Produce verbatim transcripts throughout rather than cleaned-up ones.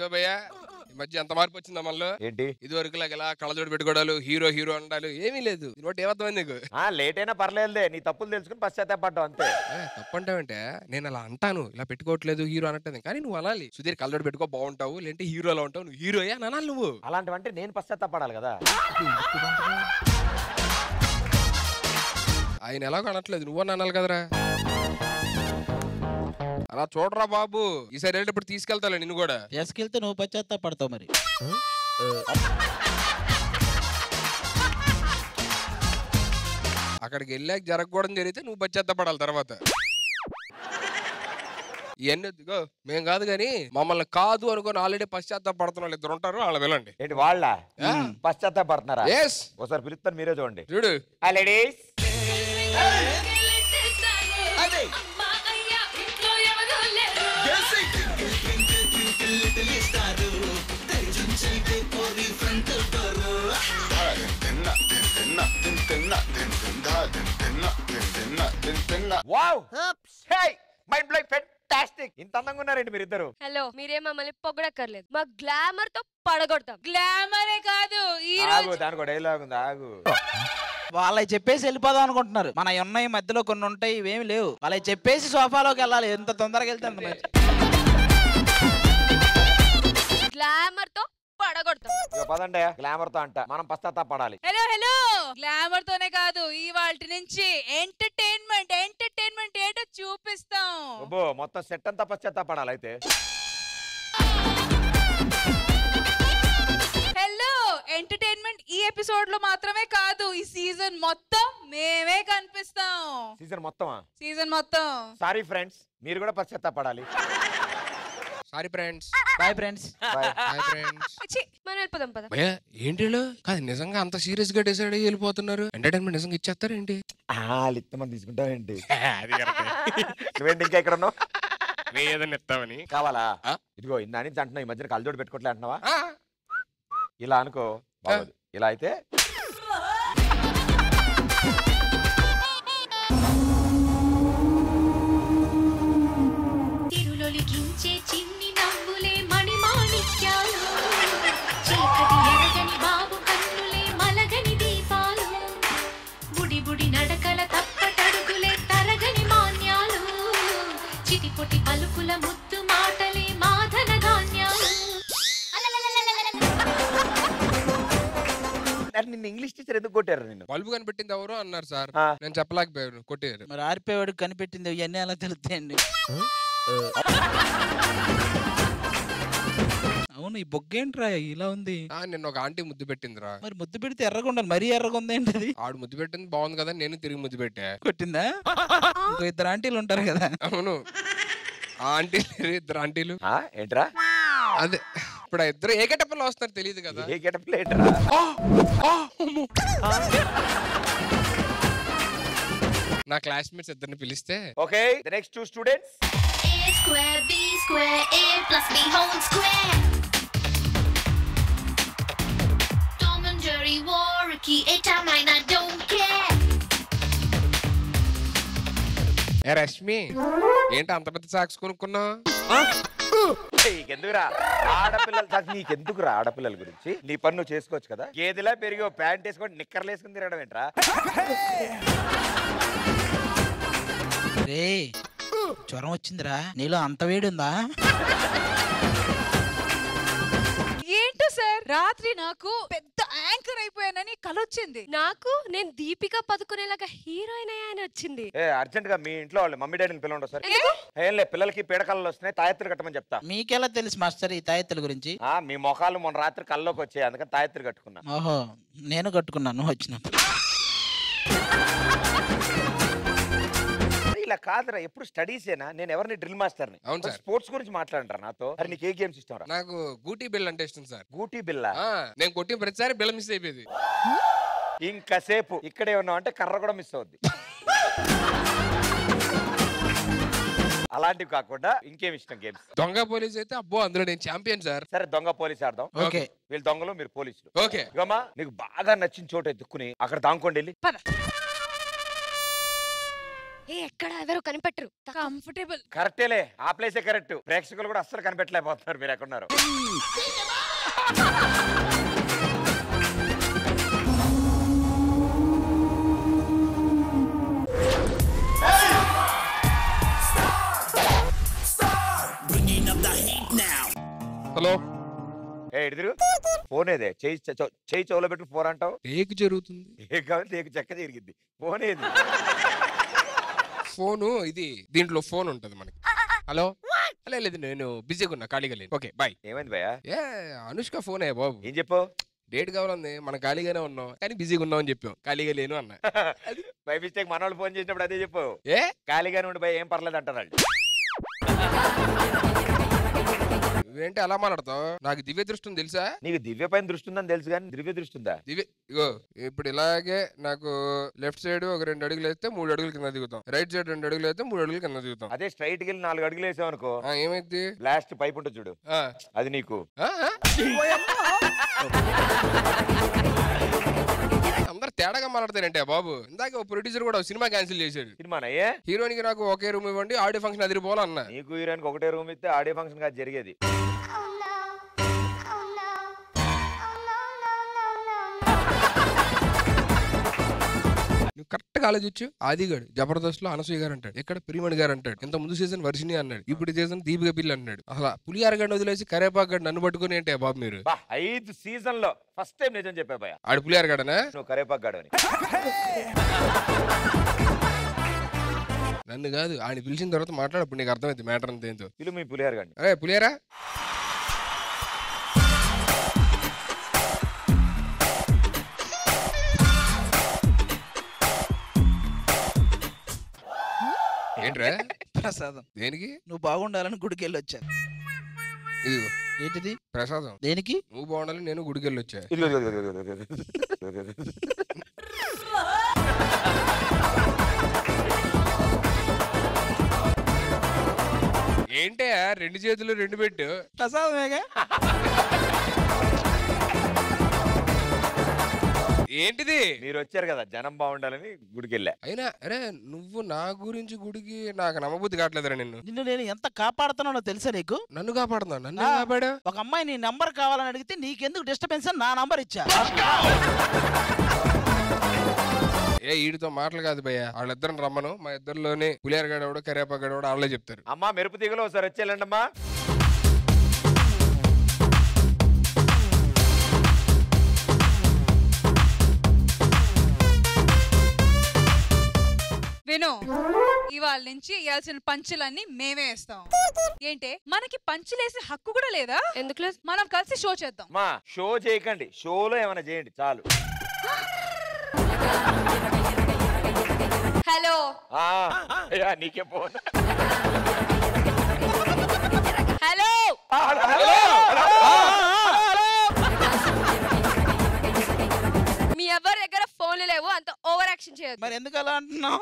Hello భయ్యా ఈ మధ్య ఎంత మార్పు వచ్చిందా మనలో ఏంటి ఇది వరకు లాగా ఇలా కళ్ళజోడు పెట్టుకోవడాలు హీరో హీరో అంటాలు ఏమీ లేదు దీని ఏమర్థమైంది నీకు లేట్ అయినా పర్లేదులే నీ తప్పులు తెలుసుకుని పశ్చాత్తాపడ్డావు అంతే తప్పంటావంటే నేను అలా అంటాను ఇలా పెట్టుకోవట్లేదు హీరో అనట్లేదు కానీ నువ్వు అనాలి సుధీర్ కళ్ళజోడు పెట్టుకో బాగుంటావు లేదంటే హీరో అలా ఉంటావు నువ్వు హీరోయా అనాలి నువ్వు అలాంటివంటే నేను పశ్చాత్తాపడాలి కదా ఆయన ఎలాగో అనట్లేదు నువ్వు అనాలి కదరా అలా చూడరా బాబు ఈసారి వెళ్ళేటప్పుడు తీసుకెళ్తాలే నిన్ను కూడా తీసుకెళ్తే నువ్వు పశ్చాత్తాపడతావు మరి అక్కడికి వెళ్ళాక జరగకూడదు జరిగితే నువ్వు పశ్చాత్తాపడాలి తర్వాత ఇవన్నీ వద్దుగో మేం కాదు కానీ మమ్మల్ని కాదు అనుకుని ఆల్రెడీ పశ్చాత్తాపడుతున్న వాళ్ళు ఇద్దరు ఉంటారు వాళ్ళ వెళ్ళండి ఏంటి వాళ్ళ పశ్చాత్తాపడుతున్నారా ఎస్ ఒకసారి పిలుస్తాను మీరే చూడండి చూడు ladies wow hey mind blowing fantastic ఇంత అందంగా ఉన్నారండి మీరిద్దరు హలో మీరే మమ్మల్ని పొగడక్కర్లేదు మా గ్లామర్ తో పడగొడతాం గ్లామరే కాదు ఈ ఆగు దానికి డైలాగ్ ఉంది ఆగు వాళ్ళకి చెప్పేసి వెళ్ళిపోదాం అనుకుంటున్నారు మన ఉన్నాయి మధ్యలో కొన్ని ఉంటాయి ఇవేమి లేవు వాళ్ళకి చెప్పేసి సోఫాలోకి వెళ్ళాలి ఎంత తొందరగా వెళ్తే అంత మంచి గ్లామర్ తో పడగొడతాం పదండి గ్లామర్ తో అంట మనం పశ్చాత్తాపడాలి హలో హలో గ్లామర్ తోనే కాదు ఈ వాటి నుంచి ఎంటర్టైన్మెంట్ ఎంటర్టైన్మెంట్ ఏంటో చూపిస్తాం అబ్బో మొత్తం సెట్ అంతా పశ్చాత్తాపడాలి అయితే హలో ఎంటర్టైన్మెంట్ ఈ ఎపిసోడ్ లో మాత్రమే కాదు ఈ సీజన్ మొత్తం మేమే కనిపిస్తాం సీజన్ మొత్తమా సీజన్ మొత్తం సారీ ఫ్రెండ్స్ మీరు కూడా పశ్చాత్తాపడాలి sorry friends boyfriends boyfriends మనం వెళ్ళిపోదాం పద భయ్యా ఏంటి కాదు నిజంగా అంత సీరియస్ గా డిసైడ్ అయ్యి వెళ్ళిపోతున్నారు ఎంటర్టైన్మెంట్ నిజంగా ఇచ్చేస్తారు ఏంటి లిత్తమని తీసుకుంటావేంటి నువ్వేంటి ఇంకా ఇక్కడ ఉన్నావు ఏదైనా ఇస్తామని కావాలా ఇదిగో ఇందా నుంచి అంటున్నావు ఈ మధ్యన కళ్ళజోడు పెట్టుకోవట్లే అంటున్నావా ఇలా అనుకో బాగోదు ఇలా అయితే చిన్ని నవ్వులే మణిమాణిక్యాలు చీకటి ఎరగని బాబు కన్నులే మలగని దీపాలు బుడి బుడి నడకల తప్పటడుగులే తరగని మాన్యాలు చిటిపొటి పలుకుల ముద్దు మాటలే మాధన ధాన్యాలు నిన్ను ఇంగ్లీష్ టీచర్ ఎందుకు కొట్టారు నిన్ను బల్బు కనిపెట్టింది ఎవరు అన్నారు సార్ నేను చెప్పలేకపోయాను కొట్టారు మరి ఆరిపోయేవాడికి కనిపెట్టింది ఇవన్నీ అలా తెలుస్తాయండి అవును ఈ బొగ్గేంట్రా ఇలా ఉంది నిన్న ఒక ఆంటీ ముద్దు పెట్టిందిరా మరి ముద్దు పెడితే ఎర్రగా ఉండాలి మరీ ఎర్రగా ఉంది ఏంటది ఆడు ముద్దు పెట్టింది బాగుంది కదా నేను తిరిగి ముద్దు పెట్టా కొట్టిందా ఇంకో ఇద్దరు ఆంటీలు ఉంటారు కదా అవును ఆ ఆంటీలు ఇద్దరు ఆంటీలు ఏంట్రా అదే ఇప్పుడు ఆ ఇద్దరు ఏ గెటప్లో వస్తారు తెలియదు కదా ఏ గెటప్ ఏంట్రా నా క్లాస్మేట్స్ ఇద్దరిని పిలిస్తే okay the next two students A square B square A plus B whole square Tom and Jerry war a key a time I don't care ఏ రష్మి ఏంటి అంత పెద్ద సాక్స్ కొనుక్కున్నావు నీకెందుకురా ఆడపిల్లలు నీకెందుకురా ఆడపిల్లల గురించి నీ పని నువ్వు చేసుకోవచ్చు కదా గేదెలా పెరిగి ప్యాంట్ వేసుకొని నిక్కర్లు వేసుకుని తిరగడం ఏంట్రా రే జ్వరం వచ్చిందిరా నీలో అంత వేడి ఉందా ఏంటో సార్ రాత్రి నాకు పెద్ద యాంకర్ అయిపోయానని కలొచ్చింది నాకు నేను దీపిక పదుకునేలాగా హీరోయిన్ అయ్యాని వచ్చింది ఏ అర్జెంట్ గా మీ ఇంట్లో వాళ్ళు మమ్మీ డాడీని పిల్లలు సార్ ఏం లే పిల్లలకి పీడకళ్ళు వస్తున్నాయి తాయెత్తులు కట్టమని చెప్తా మీకెలా తెలుసు మాస్టర్ ఈ తాయెత్తుల గురించి ఆ మీ మొఖాలు మొన్న రాత్రి కల్లోకి వచ్చాయి అందుకని తాయెత్తులు కట్టుకున్నా ఓహో నేను కట్టుకున్నాను వచ్చినప్పుడు ఇలా కాదురా ఎప్పుడు స్టడీసేనా నేను ఎవరిని డ్రిల్ మాస్టర్ని స్పోర్ట్స్ గురించి మాట్లాడంటారా నాతో అరే నీకు ఏ గేమ్స్ ఇష్టం రా నాకు గూటీ బిల్ అంటే ఇష్టం సార్ గూటీ బిల్ల నేను కొట్టిన ప్రతిసారి బిల్ల మిస్ అయిపోయింది ఇంకాసేపు ఇక్కడే ఉన్నావు అంటే కర్ర కూడా మిస్ అవుద్ది అలాంటివి కాకుండా ఇంకేం ఇష్టం గేమ్స్ దొంగ పోలీస్ అయితే అబ్బో అందులో నేను ఛాంపియన్ సార్ సరే దొంగ పోలీస్ ఆడదాం ఓకే వీళ్ళు దొంగలు మీరు పోలీసులు ఓకే ఇగమ్మా నీకు బాగా నచ్చిన చోట ఎత్తుక్కుని అక్కడ దాంకోండి వెళ్ళి ఏ ఎక్కడ ఎవరు కనిపెట్టరు. కంఫర్టబుల్. కరెక్టేలే, ఆ ప్లేసే కరెక్ట్. ప్రేక్షకులు కూడా అస్సలు కనిపెట్టలేకపోతున్నారు మీరు ఎక్కడున్నారు. హలో ఏ ఇద్దరు ఫోన్ ఏదే చెయ్యి చె- చెయ్యి చెవులో పెట్టి ఫోన్ అంటావు. టేక్ జరుగుతుంది. ఏ కావాలి నీకు చెక్క జరిగింది. ఫోన్ ఏది? ఫోను ఇది దీంట్లో ఫోన్ ఉంటది మనకి. హలో అలా లేదు, నేను బిజీగా ఉన్నా, ఖాళీగా లేను. Okay bye. ఏమైంది భయ్యా? ఏ అనుష్క ఫోనే బాబు. ఏం చెప్పావు? డేట్ కావాలంది, మనం ఖాళీగానే ఉన్నాం కానీ బిజీగా ఉన్నాం అని చెప్పాం. ఖాళీగా లేను అన్న. బై మిస్టేక్ మన వాళ్ళు ఫోన్ చేసినప్పుడు అదే చెప్పావు. ఏ ఖాళీగానే ఉండి భయ ఏం పర్లేదు అంటారు వాళ్ళు. నువ్వేంటి అలా మాట్లాడతావు? నాకు దివ్య దృష్టి ఉంది తెలుసా? నీకు దివ్య పైన దృష్టి ఉందని తెలుసు కానీ దివ్య దృష్టి ఉందా? దివ్య ఇగో ఇప్పుడు ఇలాగే నాకు లెఫ్ట్ సైడ్ ఒక రెండు అడుగులు వేస్తే మూడు అడుగులు కింద దిగుతాం, రైట్ సైడ్ రెండు అడుగులు వేస్తే మూడు అడుగులు కింద దిగుతాం. అదే స్ట్రైట్ కి వెళ్ళి నాలుగు అడుగులు వేసావు అనుకో, ఆ, ఏమైంది? లాస్ట్ పైప్ ఉంటుంది చూడు, ఆ, అది నీకు. ఆ, ఆ? అందరు తేడాగా మాట్లాడతారంటే బాబు. ఇందాక ప్రొడ్యూసర్ కూడా సినిమా క్యాన్సిల్ చేశాడు. సినిమానయ్యే హీరోయిన్కి నాకు ఒకే రూమ్ ఇవ్వండి, ఆడియో ఫంక్షన్ అదిరిపోవాలన్నా. నీకు హీరోయిన్కి ఒకటే రూమ్ ఇస్తే ఆడియో ఫంక్షన్ కాదు జరిగేది. నువ్వు కరెక్ట్ గా ఆలోచించు. ఆదిగాడు జబర్దస్త్ లో అనసూయ గారు అంటాడు, ఇక్కడ ప్రియమణి గారు అంటాడు, ఇంత ముందు సీజన్ వర్షిని అన్నాడు, ఇప్పుడు సీజన్ దీపిక పిల్లి అన్నాడు. అసలు పులిహార గడ్డ వదిలేసి కరేపాకు గడ్డ నన్ను పట్టుకుని అంటే బాబు మీరు. బా, ఐదు సీజన్ లో ఫస్ట్ టైం నిజం చెప్పా భయ. ఆడు పులిహార గడనా? నువ్వు కరేపాకు గాడు అని. నన్ను కాదు, ఆయన పిలిచిన తర్వాత మాట్లాడప్పుడు నీకు అర్థమైంది మ్యాటర్ అంత ఏంటో. పిలు మీ పులిహార గాడిని. అరే పులిహారా, ఏంట్రా? ప్రసాదం. దేనికి? నువ్వు బాగుండాలని గుడికి వెళ్ళి వచ్చాను. ఇదిగో ఏంటిది ప్రసాదం. దేనికి? నువ్వు బాగుండాలి, నేను గుడికి వెళ్ళి వచ్చా. ఇదిగో, ఇదిగో, ఇదిగో, ఇదిగో, ఇదిగో, ఇదిగో. ఏంటే రెండు చేతులు రెండు పెట్టు. ప్రసాదమేగా. ఏంటిది? మీరు వచ్చారు కదా జనం బాగుండాలని గుడికి వెళ్ళా. అయినా అరే నువ్వు నా గురించి గుడికి నాకు నమ్మబుద్ధి కావట్లేదురా. నిన్ను నిన్ను నేను ఎంత కాపాడుతున్నానో తెలుసా నీకు? నన్ను కాపాడుతున్నా? నన్ను ఆ. కాపాడా? ఒక అమ్మాయి నీ నంబర్ కావాలని అడిగితే నీకెందుకు డిస్టర్బెన్స్ అని నా నంబర్ ఇచ్చా. ఏ ఈడితో మాటలు కాదు భయ్య, వాళ్ళిద్దరిని రమ్మను. మా ఇద్దరిలోనే పులిహార గడవడు కరేపా గడవడు వాళ్ళే చెప్తారు. అమ్మా మెరుపు తీగలో ఒకసారి వచ్చేయాలండి అమ్మా. విను, ఇవాళ నుంచి ఇవ్వాల్సిన పంచులన్నీ మేమే వేస్తాం. ఏంటే మనకి పంచులేసే హక్కు కూడా లేదా? ఎందుకు లేదు? మనం కలిసి షో చేద్దాం. మా షో చేయకండి, షోలో ఏమైనా చేయండి చాలు. హలో ఆ, అయ్యా, నీకే ఫోన్. హలో ఆ, హలో, హలో, హలో. మీ ఎవరి దగ్గర ఫోన్లు లేవు, అంత ఓవర్ యాక్షన్ చేయొద్దు. మరి ఎందుకు అలా అంటున్నావు?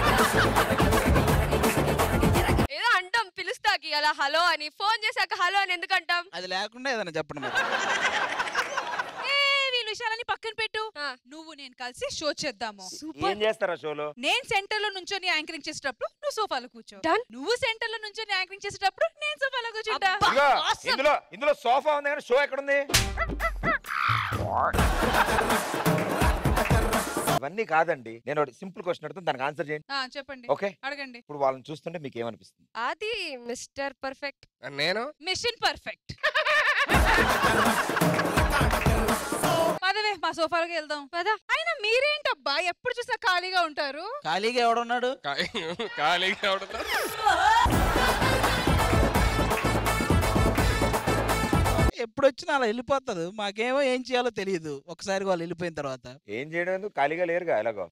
ఏదో అంటాం పిలుస్తాకి అలా హలో అని, ఫోన్ చేశాక హలో అని ఎందుకు అంటాం? అది లేకుండా ఏదైనా చెప్పండి మరి. ఏ వీళ్ళ విషయాలని పక్కన పెట్టు. ఆ. నువ్వు నేను కలిసి షో చేద్దాము. ఏం చేస్తారా షోలో? నేను సెంటర్ లో నుంచొని యాంకరింగ్ చేసేటప్పుడు నువ్వు సోఫాలో కూర్చో. Done. నువ్వు సెంటర్ లో నుంచొని యాంకరింగ్ చేసేటప్పుడు నేను సోఫాలో కూర్చుంటా. అబ్బా. ఇదిగో, Awesome. ఇందులో ఇందులో సోఫా ఉంది కానీ షో ఎక్కడుంది? ఇవన్నీ కాదండి, నేను సింపుల్ క్వశ్చన్ అడుగుతాను, దానికి ఆన్సర్ చేయండి. ఆ, చెప్పండి. ఓకే, అడగండి. ఇప్పుడు వాళ్ళని చూస్తుంటే మీకు ఏమనిపిస్తుంది? అది మిస్టర్ పర్ఫెక్ట్. నేను మిషన్ పర్ఫెక్ట్. పదవే మా సోఫాలోకి వెళ్దాం. పదా. అయినా మీరేంటబ్బా ఎప్పుడు చూసా ఖాళీగా ఉంటారు? ఖాళీగా ఎవడున్నాడు? కా- ఖాళీగా ఎవడన్నా? ఎప్పుడు వచ్చినా అలా వెళ్ళిపోతుంది. మాకేమో ఏం చేయాలో తెలియదు ఒకసారి వాళ్ళు వెళ్ళిపోయిన తర్వాత. ఏం చేయడం ఎందుకు, ఖాళీగా లేరుగా ఎలాగో.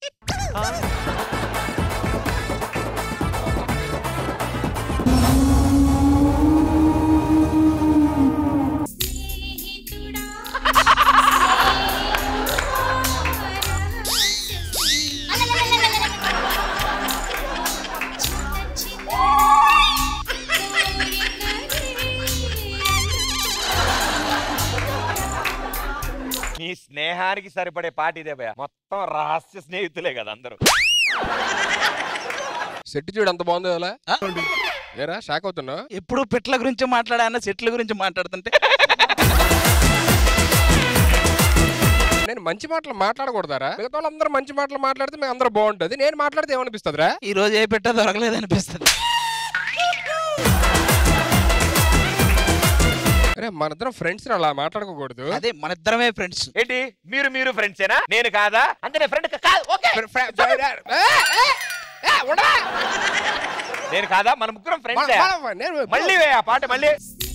నీ స్నేహానికి సరిపడే పాట ఇదే భయ. మొత్తం రహస్య స్నేహితులే కదా అందరూ. సెట్ చూడు అంత బాగుందో అలా ఆ? ఏరా షాక్ అవుతున్నావు? ఎప్పుడు పిట్ల గురించి మాట్లాడాన సెట్ల గురించి మాట్లాడుతుంటే నేను మంచి మాటలు మాట్లాడకూడదారా? మిగతా వాళ్ళందరూ మంచి మాటలు మాట్లాడితే మేము అందరూ బాగుంటది, నేను మాట్లాడితే ఏమనిపిస్తుందిరా? ఈ రోజు ఏ పెట్ట దొరకలేదు అనిపిస్తుంది. అరే మన ఇద్దరం ఫ్రెండ్స్ అలా మాట్లాడుకోకూడదు. అదే మన ఇద్దరమే ఫ్రెండ్స్. ఏంటి మీరు మీరు ఫ్రెండ్సేనా? నేను కాదా? అంటే నేను ఫ్రెండ్ కాదు. ఓకే నేను కాదా? మన ముగ్గురం ఫ్రెండ్స్. మళ్ళీ వే ఆ పాట మళ్ళీ.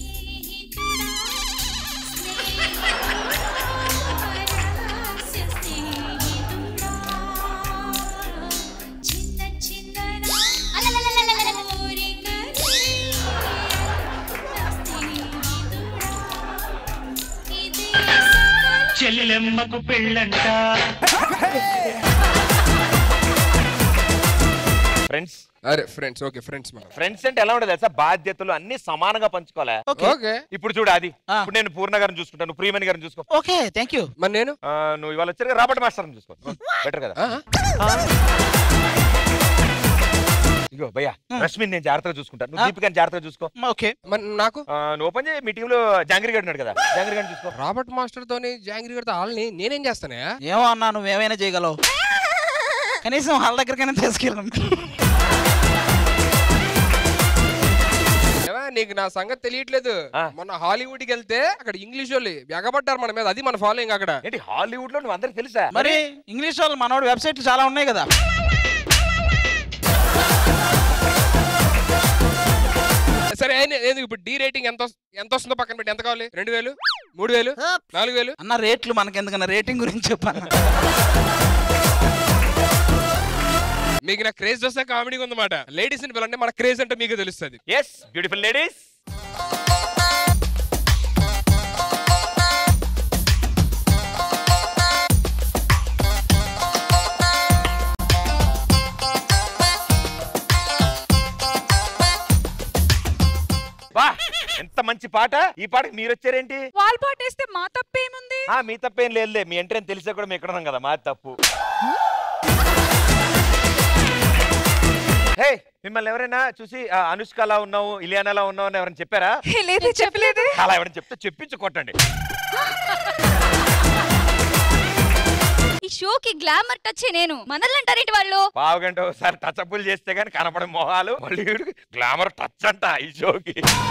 చెల్లెమ్మకు పెళ్ళంట. ఫ్రెండ్స్ అరే ఫ్రెండ్స్ ఓకే ఫ్రెండ్స్ మనం ఫ్రెండ్స్ అంటే ఎలా ఉండదు తెలుసా? బాధ్యతలు అన్ని సమానంగా పంచుకోవాలా? ఓకే ఇప్పుడు చూడు అది ఇప్పుడు నేను పూర్ణ గారిని చూసుకుంటాను, నువ్వు ప్రియమణి గారిని చూసుకో. Okay thank you. మరి నేను ఆ, నువ్వు ఇవాళ వచ్చారు రాబర్ట్ మాస్టర్ చూసుకో. బెటర్ కదా? ఇగో భయ్యా రష్మిని నేను జాగ్రత్తగా చూసుకుంటాను, నువ్వు దీపికాని జాగ్రత్తగా చూసుకో. ఓకే మరి నాకు ఆ, నువ్వు ఓపెన్ చేయి. మీ టీమ్ లో జాంగిరి గారు ఉన్నాడు కదా, జాంగిరి గారిని చూసుకో. రాబర్ట్ మాస్టర్ తోని జాంగిరి గారితో వాళ్ళని నేనేం చేస్తానే? ఏమో అన్నా నువ్వేమైనా చేయగలవు, కనీసం వాళ్ళ దగ్గరకైనా తీసుకెళ్ళను. నీకు నా సంగతి తెలియట్లేదు. మొన్న హాలీవుడ్ కి వెళ్తే అక్కడ ఇంగ్లీష్ వాళ్ళు ఎగబడ్డారు మన మీద, అది మన ఫాలోయింగ్ అక్కడ. ఏంటి హాలీవుడ్ లో నువ్వు అందరికి తెలుసా? మరి ఇంగ్లీష్ వాళ్ళు మనోడు వెబ్సైట్లు చాలా ఉన్నాయి కదా. సరే ఇప్పుడు డి రేటింగ్ ఎంత ఎంత వస్తుందో పక్కన పెట్టి ఎంత కావాలి? రెండు వేలు మూడు వేలు నాలుగు వేలు అన్న రేట్లు మనకి ఎందుకన్నా, రేటింగ్ గురించి చెప్పాను. మీకు నా క్రేజ్ వస్తే కామెడీ ఉందన్నమాట. లేడీస్ ని పిల్లంటే మన క్రేజ్ అంటే మీకు తెలుస్తుంది. Yes beautiful ladies. వా ఎంత మంచి పాట. ఈ పాటకి మీరు వచ్చారేంటి? వాళ్ళు పాటేస్తే మా తప్పేముంది? ఆ మీ తప్పేం లేదులే, మీ ఎంట్రీ అని తెలిసా కూడా మేము ఇక్కడ ఉన్నాం కదా, మా తప్పు. హే మిమ్మల్ని ఎవరైనా చూసి అనుష్క అలా ఉన్నావు, ఇలియానా అలా ఉన్నావు అని ఎవరైనా చెప్పారా? లేదు చెప్పలేదు. అలా ఎవరైనా చెప్తే చెప్పించు కొట్టండి. ఈ షోకి గ్లామర్ టచ్ నేను మనల్ని అంటారేంటి వాళ్ళు? పావు గంట ఒకసారి టచ్ అప్పులు చేస్తే గానీ కనపడే మొహాలు, మళ్ళీ గ్లామర్ టచ్ అంట ఈ షోకి.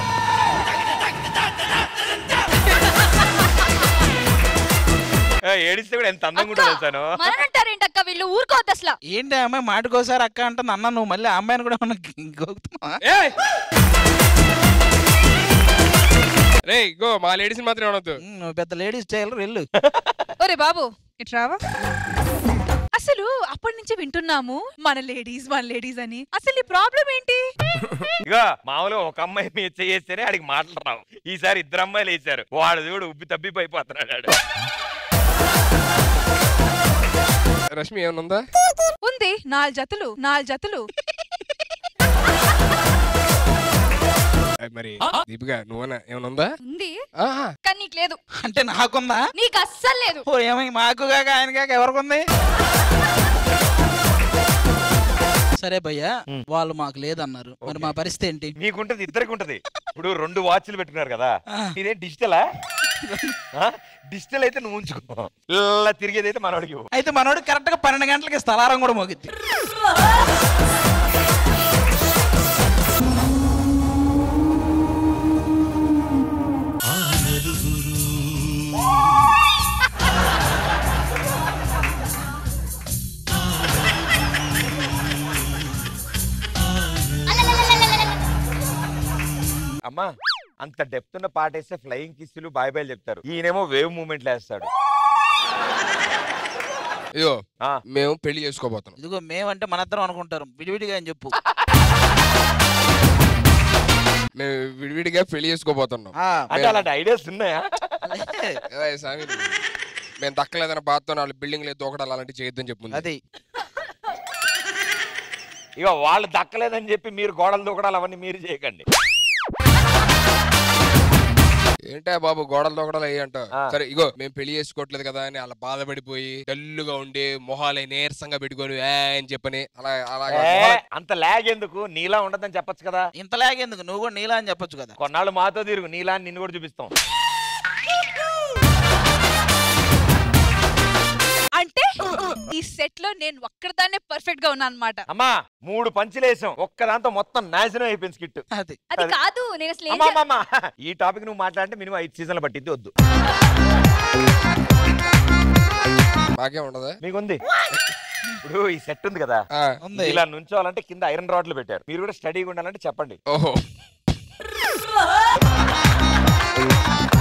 ఏడిస్తే కూడా ఎంత అందంగా ఉంటుంది తెలుసాను. మనల్ని అంటారేంటి అక్క వీళ్ళు? ఊరుకోవద్దు అసలు. ఏంటి అమ్మాయి మాటకోసారి అక్క అంటుంది అన్న, నువ్వు మళ్ళీ ఆ అమ్మాయిని కూడా గోగుతున్నావా? రే గో మా లేడీస్ మాత్రం అనొద్దు. నువ్వు పెద్ద లేడీస్ టైలర్ వెళ్ళు. ఒరే బాబు ఇట్రావా. అసలు అప్పటి నుంచి వింటున్నాము మన లేడీస్ మన లేడీస్ అని. అసలు ఈ ప్రాబ్లం ఏంటి? ఇక మామూలు ఒక అమ్మాయి మీద చేస్తేనే ఆడికి మాటలు రావు. ఈసారి ఇద్దరు అమ్మాయిలు వేసారు, వాడు చూడు ఉబ్బి తబ్బిపోయిపోతున్నాడు. రష్మి ఏమన్నా ఉందా? ఉంది, నాలుగు జతలు నాలుగు జతలు. మరి దీపిక నువ్వనా ఏమన్నా ఉందా? ఉంది కానీ నీకు లేదు. అంటే నాకుందా? నీకు అస్సలు లేదు. ఓ ఏమై మాకు కాక ఆయన కాక ఎవరికుంది? సరే భయ్యా వాళ్ళు మాకు లేదన్నారు, మరి మా పరిస్థితి ఏంటి? మీకుంటది, ఇద్దరికి ఉంటది. ఇప్పుడు రెండు వాచ్లు పెట్టుకున్నారు కదా, ఇదే డిజిటలా? డిజిటల్ అయితే నువ్వు ఉంచుకో, ఇలా తిరిగేది అయితే మనోడికి. అయితే మనోడు కరెక్ట్ గా పన్నెండు గంటలకి స్థలారం కూడా మోగిద్ది. అమ్మా అంత డెప్త్ ఉన్న పాట వేస్తే ఫ్లయింగ్ కిస్సులు బాయ్ బాయ్ చెప్తారు, ఈయనేమో వేవ్ మూమెంట్లు వేస్తాడు. అయ్యో మేము పెళ్లి చేసుకోబోతున్నాం. ఇదిగో మేమంటే మనిద్దరం అనుకుంటారు, విడివిడిగా అని చెప్పు. మేము విడివిడిగా పెళ్లి చేసుకోబోతున్నాం. అంటే అలాంటి ఐడియాస్ ఉన్నాయా? స్వామి మేము దక్కలేదన్న బాధతో వాళ్ళు బిల్డింగ్ లేదు దూకడాలు అలాంటివి చేయొద్దని చెప్పు. అది ఇక వాళ్ళు దక్కలేదని చెప్పి మీరు గోడలు దూకడాలు అవన్నీ మీరు చేయకండి. ఏంటా బాబు గోడలు దొగడలు అయ్యి అంట. ఆ. సరే ఇగో మేము పెళ్లి చేసుకోవట్లేదు కదా అని అలా బాధపడిపోయి డల్లుగా ఉండి మొహాలే నీరసంగా పెట్టుకొని ఏ అని చెప్పని అలా అలా ఏ, అంత లాగ్ ఎందుకు? నీలా ఉండదని చెప్పొచ్చు కదా. ఇంత లాగేందుకు నువ్వు కూడా నీలా అని చెప్పొచ్చు కదా. కొన్నాళ్ళు మాతో తిరుగు, నీలా అని నిన్ను కూడా చూపిస్తాం. అంటే ఈ సెట్ లో నేను ఒక్కదాన్నే పర్ఫెక్ట్ గా ఉన్నా అనమాట. అమ్మా మూడు పంచులేసాం, ఒక్కదాంతో మొత్తం నాశనం అయిపోయింది స్కిట్. అది అది కాదు నేను అసలు ఏం అమ్మా చే- అమ్మా, ఈ టాపిక్ నువ్వు మాట్లాడితే మినిమం ఐదు సీజన్లు పట్టిద్ది, వద్దు. మాకే ఉండదా? మీకుంది. ఇప్పుడు ఈ సెట్ ఉంది కదా, ఆ, ఉంది. ఇలా నుంచోవాలంటే కింద ఐరన్ రాడ్లు పెట్టారు. మీరు కూడా స్టడీగా ఉండాలంటే చెప్పండి. ఓహో